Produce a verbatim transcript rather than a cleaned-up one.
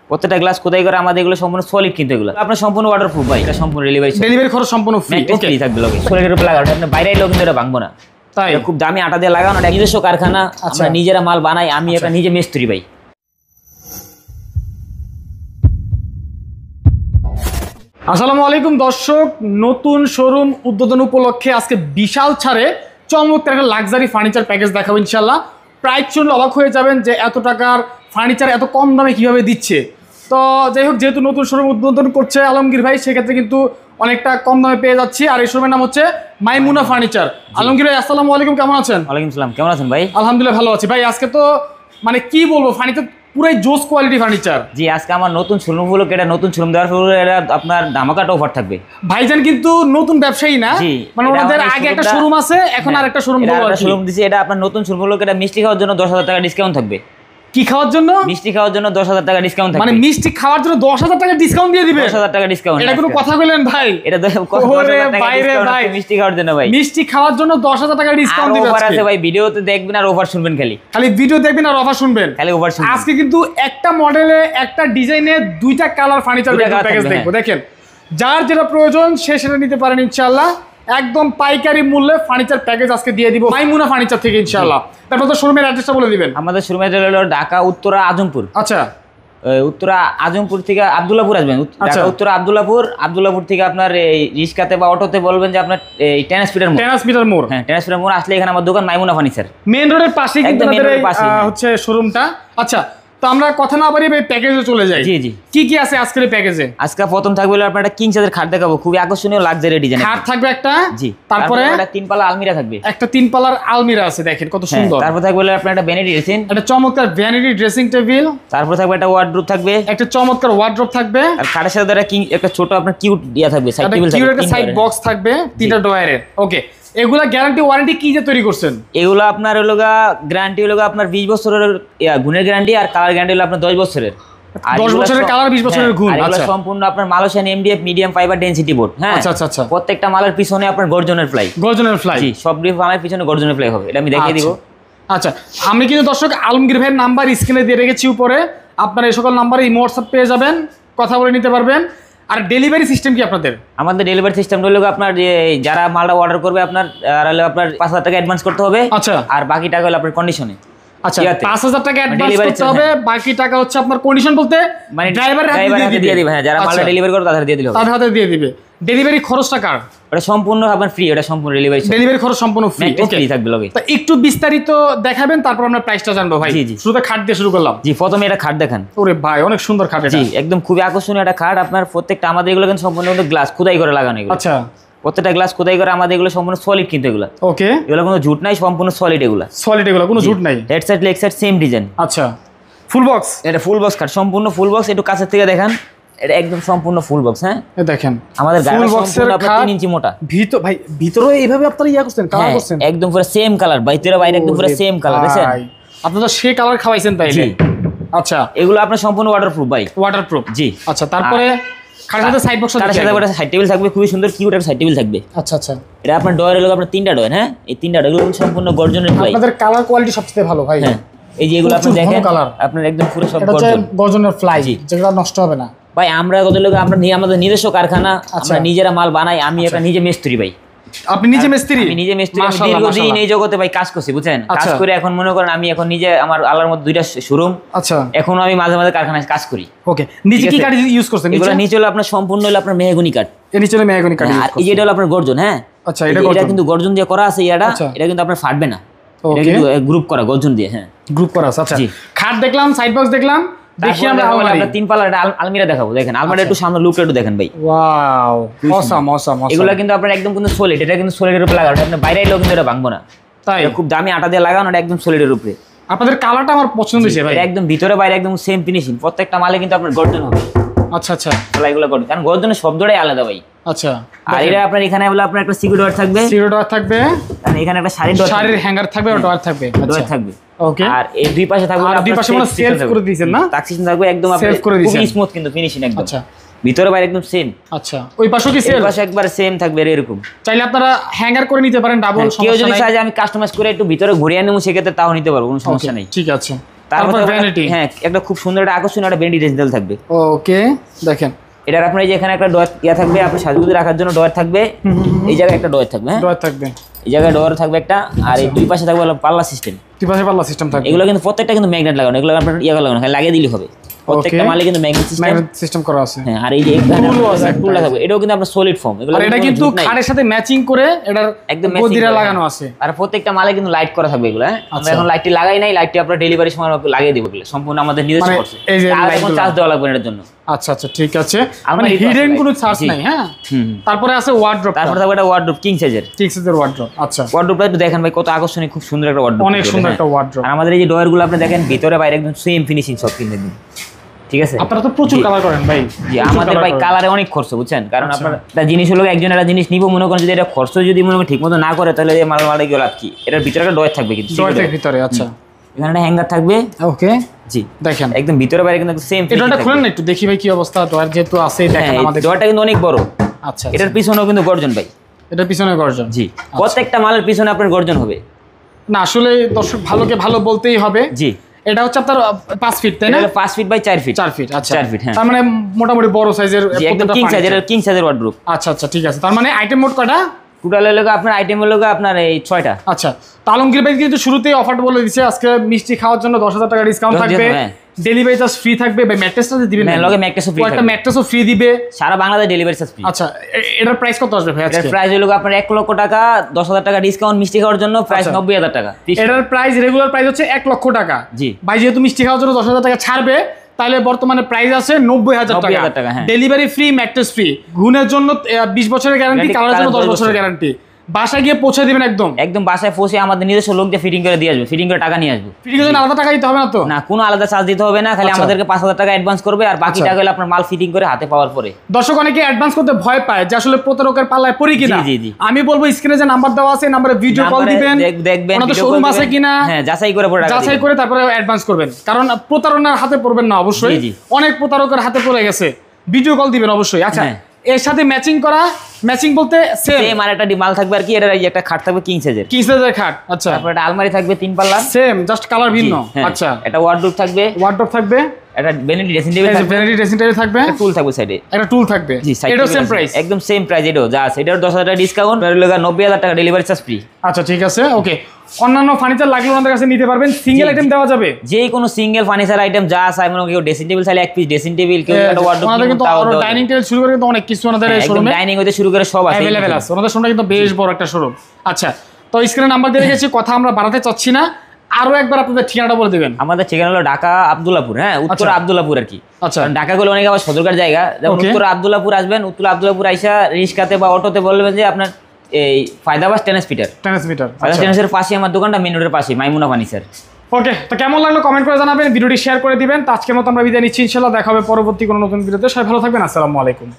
প্রত্যেকটা গ্লাস খোদাই করে আমাদের এগুলো সম্পূর্ণ সলিড কিন্তু এগুলো আপনার সম্পূর্ণ ওয়াটারপ্রুফ ভাই, এটা সম্পূর্ণ ডেলিভারি ডেলিভারি খরচ সম্পূর্ণ ফ্রি। ওকে থাকবে লগে সলিডের উপর লাগানো, আপনি বাইরে এলেও কিন্তু এটা ভাঙবো না। তাই খুব দামি আটা দিয়ে লাগানো, এটা নিজস্ব কারখানা, আমরা নিজেরা মাল বানাই, আমি এটা নিজে মিস্ত্রি ভাই। আসসালামু আলাইকুম দর্শক, নতুন শোরুম উদ্বোধন উপলক্ষে আজকে বিশাল ছাড়ে চমৎকার একটা লাক্সারি ফার্নিচার প্যাকেজ দেখাবো ইনশাল্লাহ। প্রাইস শুনলে অবাক হয়ে যাবেন যে এত টাকার ফার্নিচার এত কম দামে কিভাবে দিচ্ছে। তো যাই হোক, যেহেতু নতুন শোরুম উদ্বোধন করছে আলমগীর ভাই, সেক্ষেত্রে কিন্তু অনেকটা কম দামে পেয়ে যাচ্ছি। আর এই শোরুমের নাম হচ্ছে মাইমুনা ফার্নিচার। আলমগীর ভাই আসসালামু আলাইকুম, কেমন আছেন? ওয়ালাইকুম আসসালাম, কেমন আছেন ভাই? আলহামদুলিল্লাহ ভালো আছি ভাই। আজকে তো মানে কি বলবো, ফার্নিচার পুরাই জোস কোয়ালিটি ফার্নিচার। জি, আজকে আমার নতুন শোরুম হলো, এটা নতুন শোরুম দেওয়ার পরে এটা আপনার ধামাকাটা অফার থাকবে। ভাইজান কিন্তু নতুন ব্যবসায়ী না, মানে ওনাদের আগে একটা শোরুম আছে, এখন আরেকটা শোরুম হলো আর শোরুম দিছি। এটা আপনার নতুন শোরুম হলো, এটা মিষ্টি খাওয়ার জন্য দশ হাজার টাকা ডিসকাউন্ট থাকবে। কি খাওয়ার জন্য? মিষ্টি খাওয়ার জন্য দশ হাজার টাকা ডিসকাউন্ট থাকবে। মানে মিষ্টি খাওয়ার জন্য দশ হাজার টাকা ডিসকাউন্ট দিয়ে দিবে? দশ হাজার টাকা ডিসকাউন্ট, এটা কোনো কথা বলেন ভাই? এটা বাইরে ভাই মিষ্টি খাওয়ার জন্য ভাই, মিষ্টি খাওয়ার জন্য দশ হাজার টাকা ডিসকাউন্ট দিবে। অফার আছে ভাই, ভিডিওতে দেখবেন আর অফার শুনবেন, খালি খালি ভিডিও দেখবেন আর অফার শুনবেন, খালি অফার শুনবেন। আজকে কিন্তু একটা মডেলে একটা ডিজাইনে দুইটা কালার ফার্নিচার প্যাকেজ দেখবো। দেখেন, যার যেটা প্রয়োজন সে সেটা নিতে পারেন ইনশাআল্লাহ। একদম পাইকারি মূল্যে ফার্নিচার প্যাকেজ আজকে দিয়ে দিব মাইমুনা ফার্নিচার থেকে ইনশাআল্লাহ। তারপর তো শোরুমের অ্যাড্রেসটা বলে দিবেন। আমাদের শোরুমের হলো ঢাকা উত্তরা আজমপুর। আচ্ছা, উত্তরা আজমপুর থেকে আব্দুল্লাহপুর আসবেন। ঢাকা উত্তরা আব্দুল্লাহপুর, আব্দুল্লাহপুর থেকে আপনার এই রিক্সাতে বা অটোতে বলবেন যে আপনার এই টেনিস ফিটার মোড়, টেনিস ফিটার মোড়। হ্যাঁ, টেনিস ফিটার মোড় আসলে এখানে আমার দোকান মাইমুনা ফার্নিচার, মেইন রোডের পাশেই কিন্তু আমাদের হচ্ছে শোরুমটা। আচ্ছা, তো আমরা কথা না বাড়িয়ে প্যাকেজে চলে যাই। জি জি, কি কি আছে আজকের প্যাকেজে? আজকে প্রথম থাকবে হলো আপনার একটা কিং সাইজের খাট দেখাবো, খুবই আকর্ষণীয় লাক্সারি ডিজাইন খাট থাকবে একটা। জি, তারপরে একটা তিন পাল্লা আলমিরা থাকবে, একটা তিন পাল্লার আলমিরা আছে, দেখেন কত সুন্দর। তারপর থাকবে হলো আপনার একটা ভ্যানিটি ড্রেসিং, একটা চমৎকার ভ্যানিটি ড্রেসিং টেবিল। তারপর থাকবে একটা ওয়ার্ডরোব থাকবে, একটা চমৎকার ওয়ার্ডরোব থাকবে। আর খাটের সাথে একটা কিং একটা ছোট আপনার কিউট দিয়া থাকবে, সাইড টেবিল থাকবে, একটা সাইড বক্স থাকবে, তিনটা ডয়ারের। ওকে, এগুলা গ্যারান্টি ওয়ারেন্টি কি যে তৈরি করছেন? এগুলো আপনার হলো গ্যারান্টি হলো আপনার বিশ বছরের গুণের গ্যারান্টি, আর কালার গ্যারান্টি হলো আপনার দশ বছরের। দশ বছরের কালার, বিশ বছরের গুণ। আচ্ছা, সম্পূর্ণ আপনার Malaysian MDF medium fibre density board. হ্যাঁ, আচ্ছা আচ্ছা আচ্ছা। প্রত্যেকটা মালের পিছনে আপনার গর্জনের ফ্লাই, গর্জনের ফ্লাই। জি, সব মালের পিছনে গর্জনের ফ্লাই হবে, এটা আমি দেখিয়ে দিব। আচ্ছা, আমি কিন্তু দর্শক আলমগীর ভাইয়ের নাম্বার স্ক্রিনে দিয়ে রেখেছি উপরে, আপনারা এই সকল নাম্বারে ইমো হোয়াটসঅ্যাপ পেয়ে যাবেন, কথা বলে নিতে পারবেন। আর ডেলিভারি সিস্টেম কি আপনাদের? আমাদের ডেলিভারি সিস্টেম হলো আপনার যে যারা মালটা অর্ডার করবে আপনার হলো আপনার পাঁচ হাজার টাকা অ্যাডভান্স করতে হবে। আচ্ছা, আর বাকি টাকা হলো আপনার কন্ডিশনে। আচ্ছা, পাঁচ হাজার টাকা অ্যাডভান্স করতে হবে, বাকি টাকা হচ্ছে আপনার কন্ডিশন বলতে মানে ড্রাইভারের হাতে দিয়ে দিবে। হ্যাঁ, যারা মালটা ডেলিভারি করবে তাদের দিয়ে দিলে হবে, তাদের হাতে দিয়ে দিবে। ডেলিভারি খরচটা কার? ওটা সম্পূর্ণ আপনার ফ্রি, ওটা সম্পূর্ণ ডেলিভারি ডেলিভারি খরচ সম্পূর্ণ ফ্রি। ওকে, থাকবে লগে। তো একটু বিস্তারিত দেখাবেন, তারপর আমরা প্রাইসটা জানবো ভাই। জি জি, শুরুতে খাট দিয়ে শুরু করলাম। জি, প্রথমে এটা খাট দেখান। ওরে ভাই, অনেক সুন্দর খাট এটা। জি, একদম খুবই আকর্ষণীয় একটা খাট। আপনার প্রত্যেকটা আমাদের এগুলো কিন্তু সম্পূর্ণ গ্লাস খোদাই করে লাগানো এগুলো। আচ্ছা, প্রত্যেকটা গ্লাস খোদাই করে আমাদের এগুলো সম্পূর্ণ সলিড কিন্তু এগুলো। ওকে, এগুলো কোনো ঝুট নাই, সম্পূর্ণ সলিড এগুলো। সলিড এগুলো, কোনো ঝুট নাই। Head side leg side same design. আচ্ছা, ফুল বক্স? এটা ফুল বক্স খাট, সম্পূর্ণ ফুল বক্স। একটু কাছের থেকে দেখান, এটা একদম সম্পূর্ণ ফুল বক্স। হ্যাঁ, দেখেন আমাদের ফুল বক্সের আপনার তিন ইঞ্চি মোটা। ভিতর ভাই, ভিতরে এইভাবে আপনারা ইয়া করছেন, কালার করছেন একদম পুরো সেম কালার, ভিতরে বাইরে একদম পুরো সেম কালার। দেখেন, আপনারা তো সেই কালার খাওয়াইছেন তাইলে। আচ্ছা, এগুলো আপনার সম্পূর্ণ ওয়াটারপ্রুফ ভাই, ওয়াটারপ্রুফ। জি, আচ্ছা। তারপরে খাটের সাথে সাইড বক্স, খাটের সাথে একটা সাইড টেবিল থাকবে, খুবই সুন্দর কিউট একটা সাইড টেবিল থাকবে। আচ্ছা আচ্ছা, এটা আপনার ডয়ার হলো আপনার তিনটা ডয়ার। হ্যাঁ, এই তিনটা ডয়ার এগুলো সম্পূর্ণ গর্জনের ফ্লাই। আপনাদের কালার কোয়ালিটি সবচেয়ে ভালো ভাই। হ্যাঁ, এই যে এগুলো আপনি দেখেন আপনার একদম পুরো সব গর্জন, গর্জনের ফ্লাই, যেগুলো নষ্ট হবে না ভাই। আমরা কত লোক, আমরা আমাদের নিজস্ব কারখানা, আমরা নিজেরা মাল বানাই, আমি একটা নিজে মিস্ত্রি ভাই। আপনি নিজে মিস্ত্রি? আমি নিজে মিস্ত্রি, দীর্ঘদিন এই জগতে ভাই কাজ করছি, বুঝছেন। কাজ করে এখন মনে করেন আমি এখন নিজে, আমার আল্লাহর মধ্যে দুইটা শোরুম। আচ্ছা, এখন আমি মাঝে মাঝে কারখানায় কাজ করি। ওকে, নিচে কি কাঠ ইউজ করছেন? এগুলো নিচে হলো আপনার সম্পূর্ণ হলো আপনার মেহগনি কাঠ। এর নিচে হলো মেহগনি কাঠ, আর এই যেটা হলো আপনার গর্জন। হ্যাঁ, আচ্ছা, এটা এটা কিন্তু গর্জন দিয়ে করা আছে। এটা এটা কিন্তু আপনার ফাটবে না, এটা কিন্তু গ্রুপ করা গর্জন দিয়ে। হ্যাঁ, গ্রুপ করা আছে। আচ্ছা, খাট দেখলাম, সাইড বক্স দেখলাম, দেখি আমরা আমরা তিন পাল্লার আলমিরা দেখাবো। দেখেন আলমারিটা একটু সামনে লুকটা একটু দেখেন ভাই। Wow, awesome awesome. এগুলো কিন্তু আপনার একদম কিন্তু সলিড, এটা কিন্তু সলিডের উপরে লাগানো, আপনি বাইরে এলেও কিন্তু এটা ভাঙবো না। তাই খুব দামি আটা দিয়ে লাগানো, এটা একদম সলিডের উপরে। আপনাদের কালারটা আমার পছন্দ হয়েছে ভাই, একদম ভিতরে বাইরে একদম সেম ফিনিশিং। প্রত্যেকটা মালে কিন্তু আপনার গর্জন হবে। আচ্ছা আচ্ছা, এগুলো গর্জন, কারণ গর্জনের শব্দটাই আলাদা ভাই। আচ্ছা, আর এটা আপনার এখানে হলো আপনার একটা সিকিউরিটি ডোর থাকবে, সিকিউরিটি ডোর থাকবে, আর এখানে একটা শাড়ির ডোর, শাড়ির হ্যাঙ্গার থাকবে, আর ডোর থাকবে, ডোর থাকবে। ওকে, আর এই দুই পাশে থাকবে, আর দুই পাশে মানে সেলফ করে দিয়েছেন না? টাক্সিশন থাকবে একদম, আপনি খুবই স্মুথ কিন্তু ফিনিশিং একদম। আচ্ছা, ভিতরে বাইরে একদম সেম। আচ্ছা, ওই পাশে কি সেম? ওই পাশে একবারে সেম থাকবে এরকম। চাইলে আপনারা হ্যাঙ্গার করে নিতে পারেন ডাবল। কেউ যদি চায় যে আমি কাস্টমাইজ করে একটু ভিতরে ঘুরিয়ে নেব, সেক্ষেত্রে তাও নিতে পারবো, কোনো সমস্যা নেই। ঠিক আছে, তারপর ভ্যানিটি, হ্যাঁ একটা খুব সুন্দর একটা আকর্ষণীয় একটা ভ্যানিটি ড্রেসিং টেবিল থাকবে। ওকে দেখেন এটার আপনার এই যে এখানে একটা ডয়ার ইয়া থাকবে, আপনার সাজগুজি রাখার জন্য ডয়ার থাকবে, এই জায়গায় একটা ডয়ার থাকবে, হ্যাঁ ডয়ার থাকবে, এই জায়গায় ডয়ার থাকবে একটা, আর এই দুই পাশে থাকবে হলো পাল্লা সিস্টেম। দুই পাশে পাল্লা সিস্টেম থাকবে। এগুলো কিন্তু প্রত্যেকটা কিন্তু ম্যাগনেট লাগানো, এগুলো আপনার ইয়া লাগানো, খালি লাগিয়ে দিলে হবে। প্রত্যেকটা মালে কিন্তু ম্যাগনেট সিস্টেম ম্যাগনেট সিস্টেম করা আছে। হ্যাঁ, আর এই যে এখানে টুলটা থাকবে, এটাও কিন্তু আপনার সলিড ফর্ম, এগুলো আর এটা কিন্তু খাটের সাথে ম্যাচিং করে এটার একদম গদিরা লাগানো আছে। আর প্রত্যেকটা মালে কিন্তু লাইট করা থাকবে এগুলো, হ্যাঁ আমরা এখন লাইটটি লাগাই নাই, লাইটটি আমরা ডেলিভারির সময় লাগিয়ে দেব, এগুলো সম্পূর্ণ আমাদের নিজস্ব খরচে, এই যে আর এখন চার্জ দেওয়া লাগবে এর জন্য। আচ্ছা আচ্ছা ঠিক আছে, মানে হিডেন কোনো চার্জ নাই। হ্যাঁ, তারপরে আছে ওয়ার্ড্রপ, তারপরে থাকবে একটা ওয়ার্ড্রপ কিং সাইজের, কিং সাইজের ওয়ার্ড্রপ। আচ্ছা, ওয়ার্ড্রপটা একটু দেখেন ভাই, কত আকর্ষণীয়, খুব সুন্দর একটা ওয়ার্ড্রপ, অনেক সুন্দর একটা ওয়ার্ড্রপ। আর আমাদের এই যে ডয়ারগুলো আপনি দেখেন ভিতরে বাইরে একদম সেম ফিনিশিং সব কিনে দিন, ঠিক আছে? আপনারা তো প্রচুর কালার করেন ভাই। জি, আমাদের ভাই কালারে অনেক খরচ, বুঝছেন, কারণ আপনার একটা জিনিস হলো একজন একটা জিনিস নিব, মনে করেন যদি এটা খরচ যদি মনে করেন ঠিকমতো না করে, তাহলে এই মাল মালে গেল আর কি। এটার ভিতরে একটা ডয়ার থাকবে, কিন্তু ডয়ারের ভিতরে। আচ্ছা, এখানে একটা হ্যাঙ্গার থাকবে। ওকে, জি দেখেন একদম ভিতরে বাইরে কিন্তু সেম। এটা খুলেন না একটু দেখি ভাই কি অবস্থা। ডয়ার যেহেতু আছে দেখেন আমাদের, ডয়ারটা কিন্তু অনেক বড়। আচ্ছা, এটার পিছনেও কিন্তু গর্জন ভাই, এটার পিছনে গর্জন। জি, প্রত্যেকটা মালের পিছনে আপনার গর্জন হবে। না আসলে দর্শক ভালোকে ভালো বলতেই হবে। জি, এটা হচ্ছে আপনার পাঁচ ফিট, তাই না? পাঁচ ফিট বাই চার ফিট। চার ফিট, আচ্ছা চার ফিট, হ্যাঁ। তার মানে মোটামুটি বড় সাইজের, একদম কিং সাইজের, কিং সাইজের ওয়ার্ডরোব। আচ্ছা আচ্ছা ঠিক আছে, তার মানে আইটেম মোট কয়টা? টোটাল হলো আপনার আইটেম হলো আপনার এই ছয়টা। আচ্ছা, তো আলমগীর ভাই কিন্তু শুরুতেই অফারটা বলে দিচ্ছে, আজকে মিষ্টি খাওয়ার জন্য দশ হাজার টাকা ডিসকাউন্ট থাকবে, ডেলিভারি চার্জ ফ্রি থাকবে, ভাই ম্যাট্রেসটা দিবেন না? লগে ম্যাট্রেসও ফ্রি, একটা ম্যাট্রেসও ফ্রি দিবে, সারা বাংলাদেশ ডেলিভারি চার্জ ফ্রি। আচ্ছা, এটার প্রাইস কত আসবে ভাই আজকে? এটার প্রাইস হলো আপনার এক লক্ষ টাকা, দশ হাজার টাকা ডিসকাউন্ট মিষ্টি খাওয়ার জন্য, প্রাইস নব্বই হাজার টাকা। এটার প্রাইস রেগুলার প্রাইস হচ্ছে এক লক্ষ টাকা। জি ভাই যেহেতু মিষ্টি খাওয়ার জন্য দশ হাজার টাকা ছাড়বে, তাহলে বর্তমানে প্রাইস আছে নব্বই হাজার টাকা, ডেলিভারি ফ্রি, ম্যাট্রেস ফ্রি, গুণের জন্য বিশ বছরের গ্যারান্টি, কালারের জন্য দশ বছরের গ্যারান্টি। বাসায় গিয়ে পৌঁছে দিবেন একদম, একদম বাসায় পৌঁছে আমাদের নিজস্ব লোক দিয়ে ফিটিং করে দিয়ে আসবে, ফিটিং করে টাকা নিয়ে আসবে। ফিটিং এর জন্য আলাদা টাকা দিতে হবে না তো? না, কোনো আলাদা চার্জ দিতে হবে না, খালি আমাদেরকে পাঁচ হাজার টাকা অ্যাডভান্স করবে, আর বাকি টাকা হলো আপনার মাল ফিটিং করে হাতে পাওয়ার পরে। দর্শক অনেকে অ্যাডভান্স করতে ভয় পায় যে আসলে প্রতারকের পাল্লায় পড়ি কিনা। আমি বলবো স্ক্রিনে যে নাম্বার দেওয়া আছে, নাম্বারে ভিডিও কল দিবেন, দেখবেন ওনাদের শোরুম আছে কিনা, হ্যাঁ যাচাই করে পরে যাচাই করে তারপরে অ্যাডভান্স করবেন, কারণ প্রতারণার হাতে পড়বেন না অবশ্যই। অনেক প্রতারকের হাতে পড়ে গেছে, ভিডিও কল দিবেন অবশ্যই। আচ্ছা, এর সাথে ম্যাচিং করা, ম্যাচিং বলতে সেম সেম আর একটা মাল থাকবে আর কি, এর এই একটা খাট থাকবে কিং সাইজের, কিং সাইজের খাট। আচ্ছা, তারপর একটা আলমারি থাকবে তিন পাল্লা, সেম জাস্ট কালার ভিন্ন। আচ্ছা, একটা ওয়ার্ডরোব থাকবে, ওয়ার্ডরোব থাকবে, একটা ভ্যানিটি ড্রেসিং টেবিল থাকবে, ভ্যানিটি ড্রেসিং টেবিল থাকবে, একটা টুল থাকবে সাইডে, একটা টুল থাকবে। এটাও সেম প্রাইস, একদম সেম প্রাইস। এটাও যা আছে এটার দশ হাজার টাকা ডিসকাউন্ট, এর লাগা নব্বই হাজার টাকা ডেলিভারি চার্জ ফ্রি। আচ্ছা ঠিক আছে, ওকে। অন্যান্য ফার্নিচার লাগলে ওনাদের কাছে নিতে পারবেন, সিঙ্গেল আইটেম দেওয়া যাবে, যে কোনো সিঙ্গেল ফার্নিচার আইটেম যা আছে, মানে কেউ ড্রেসিং টেবিল চাইলে এক পিস ড্রেসিং টেবিল, কেউ একটা ওয়ার্ডরোব, ওনাদের কিন্তু আরো ডাইনিং টেবিল শুরু করে কিন্তু অনেক কিছু ওনাদের শোরুমে, ডাইনিং হতে শুরু করে সব আছে, अवेलेबल আছে। ওনাদের শোরুমটা কিন্তু বেশ বড় একটা শোরুম। আচ্ছা, তো স্ক্রিনে নাম্বার দিয়ে রেখেছি, কথা আমরা বাড়াতে চাচ্ছি না, আরো একবার আপনাদের ঠিকানাটা বলে দিবেন। আমাদের ঠিকানা হলো ঢাকা আব্দুল্লাহপুর, হ্যাঁ উত্তর আব্দুল্লাহপুর আর কি। আচ্ছা, ঢাকা গুলো অনেক আবার সদরকার জায়গা, যেমন উত্তর আব্দুল্লাহপুর আসবেন, উত্তর আব্দুল্লাহপুর আইসা রিক্সাতে বা অটোতে বলবেন যে আপনার এই ফায়দাবাস টেনিস পিটার, টেনিস পিটার, টেনিসের পাশে আমার দোকানটা, মেন রোডের পাশে মাইমুনা ফার্নিচার। ওকে, তো কেমন লাগলো কমেন্ট করে জানাবেন, ভিডিওটি শেয়ার করে দিবেন। তো আজকের মতো আমরা বিদায় নিচ্ছি, ইনশাআল্লাহ দেখা হবে পরবর্তী কোনো নতুন ভিডিওতে। সবাই ভালো থাকবেন, আসসালামু আলাইকুম।